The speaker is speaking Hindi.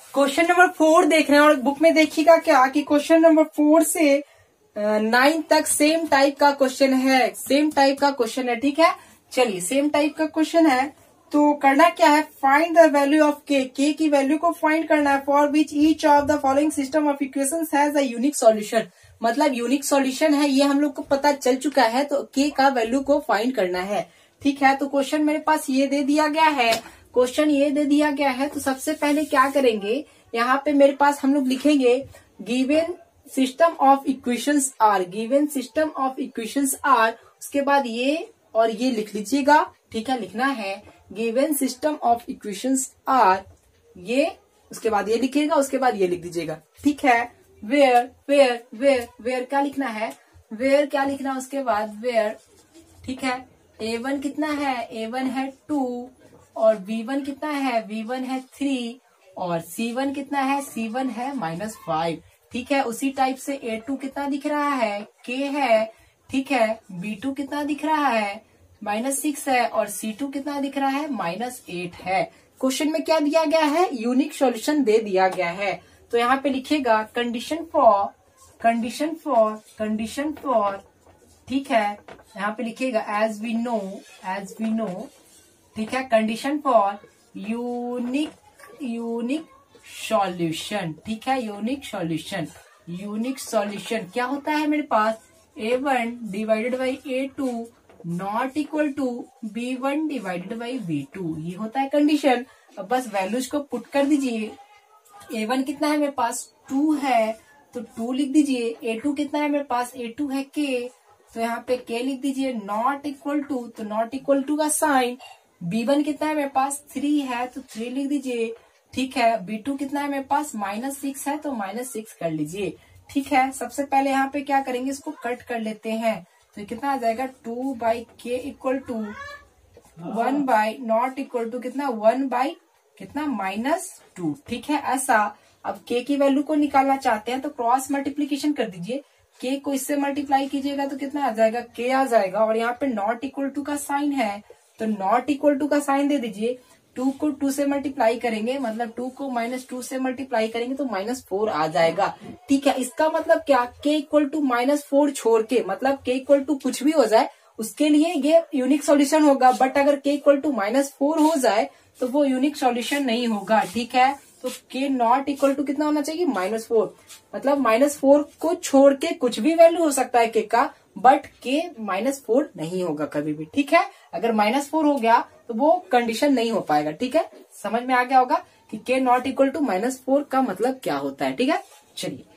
क्वेश्चन नंबर 4 देख रहे हैं और बुक में देखिएगा क्या कि क्वेश्चन नंबर 4 से 9 तक सेम टाइप का क्वेश्चन है, सेम टाइप का क्वेश्चन है। ठीक है, चलिए सेम टाइप का क्वेश्चन है तो करना क्या है, फाइंड द वैल्यू ऑफ के की वैल्यू को फाइंड करना है। For which each of the following system of equations has a unique solution, मतलब यूनिक सॉल्यूशन है ये हम लोग को पता चल चुका है, तो के का वैल्यू को फाइंड करना है। ठीक है, तो क्वेश्चन मेरे पास ये दे दिया गया है, क्वेश्चन ये दे दिया गया है। तो सबसे पहले क्या करेंगे, यहाँ पे मेरे पास हम लोग लिखेंगे given system of equations are, given system of equations are, उसके बाद ये और ये लिख लीजिएगा। ठीक है, लिखना है given system of equations are, ये उसके बाद ये लिखिएगा, उसके बाद ये लिख दीजिएगा। ठीक है, वेयर वेयर वेयर वेयर क्या लिखना है, वेयर क्या लिखना है, उसके बाद वेयर। ठीक है, A1 कितना है, A1 है 2 और B1 कितना है, B1 है 3 और C1 कितना है, C1 है -5। ठीक है, उसी टाइप से A2 कितना दिख रहा है, K है। ठीक है, B2 कितना दिख रहा है, -6 है और C2 कितना दिख रहा है, -8 है। क्वेश्चन में क्या दिया गया है, यूनिक सॉल्यूशन दे दिया गया है। तो यहाँ पे लिखेगा कंडीशन फॉर, ठीक है, यहाँ पे लिखेगा एज वी नो। ठीक है, कंडीशन फॉर यूनिक सॉल्यूशन। ठीक है, यूनिक सॉल्यूशन क्या होता है मेरे पास, A1 divided by A2 not equal to B1 divided by B2, ये होता है कंडीशन। अब बस वैल्यूज को पुट कर दीजिए। A1 कितना है मेरे पास, 2 है तो 2 लिख दीजिए। A2 कितना है मेरे पास, A2 है K, तो यहाँ पे K लिख दीजिए। नॉट इक्वल टू, तो नॉट इक्वल टू का साइन। B1 कितना है मेरे पास, 3 है तो 3 लिख दीजिए। ठीक है, B2 कितना है मेरे पास, -6 है तो -6 कर लीजिए। ठीक है, सबसे पहले यहाँ पे क्या करेंगे, इसको कट कर लेते हैं। तो कितना आ जाएगा, 2/K equal to 1 not equal to कितना, 1 कितना -2। ठीक है, ऐसा। अब K की वैल्यू को निकालना चाहते हैं तो क्रॉस मल्टीप्लीकेशन कर दीजिए। K को इससे मल्टीप्लाई कीजिएगा तो कितना आ जाएगा, K आ जाएगा। और यहाँ पे नॉट इक्वल टू का साइन है तो नॉट इक्वल टू का साइन दे दीजिए। 2 को 2 से मल्टीप्लाई करेंगे, मतलब 2 को -2 से मल्टीप्लाई करेंगे तो -4 आ जाएगा। ठीक है, इसका मतलब क्या, K इक्वल टू -4 छोड़ के, मतलब K इक्वल टू कुछ भी हो जाए उसके लिए ये यूनिक सॉल्यूशन होगा। बट अगर K इक्वल टू -4 हो जाए तो वो यूनिक सॉल्यूशन नहीं होगा। ठीक है, तो K नॉट इक्वल टू कितना होना चाहिए, -4, मतलब -4 को छोड़ के कुछ भी वैल्यू हो सकता है K का, बट K -4 नहीं होगा कभी भी। ठीक है, अगर -4 हो गया तो वो कंडीशन नहीं हो पाएगा। ठीक है, समझ में आ गया होगा कि K नॉट इक्वल टू -4 का मतलब क्या होता है। ठीक है, चलिए